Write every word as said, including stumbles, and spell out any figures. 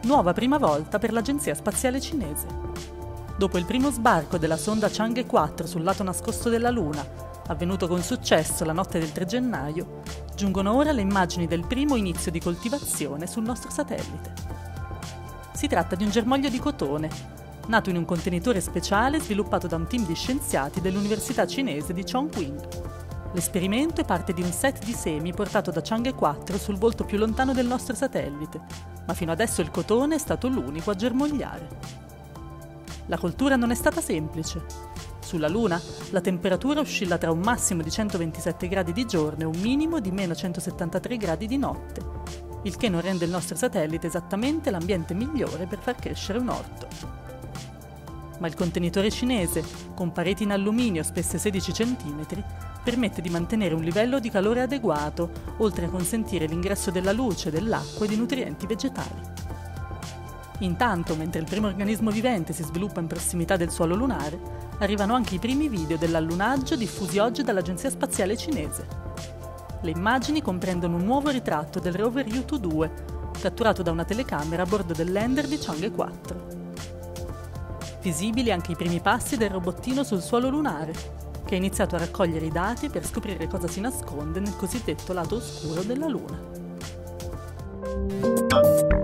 nuova prima volta per l'Agenzia Spaziale Cinese. Dopo il primo sbarco della sonda Chang'e quattro sul lato nascosto della Luna, avvenuto con successo la notte del tre gennaio, giungono ora le immagini del primo inizio di coltivazione sul nostro satellite. Si tratta di un germoglio di cotone, nato in un contenitore speciale sviluppato da un team di scienziati dell'Università cinese di Chongqing. L'esperimento è parte di un set di semi portato da Chang'e quattro sul volto più lontano del nostro satellite, ma fino adesso il cotone è stato l'unico a germogliare. La coltura non è stata semplice. Sulla Luna la temperatura oscilla tra un massimo di centoventisette gradi di giorno e un minimo di meno centosettantatré gradi di notte, il che non rende il nostro satellite esattamente l'ambiente migliore per far crescere un orto. Ma il contenitore cinese, con pareti in alluminio spesse sedici centimetri, permette di mantenere un livello di calore adeguato, oltre a consentire l'ingresso della luce, dell'acqua e di nutrienti vegetali. Intanto, mentre il primo organismo vivente si sviluppa in prossimità del suolo lunare, arrivano anche i primi video dell'allunaggio diffusi oggi dall'Agenzia Spaziale Cinese. Le immagini comprendono un nuovo ritratto del rover Yutu due, catturato da una telecamera a bordo del lander di Chang'e quattro. Visibili anche i primi passi del robottino sul suolo lunare, che ha iniziato a raccogliere i dati per scoprire cosa si nasconde nel cosiddetto lato oscuro della Luna.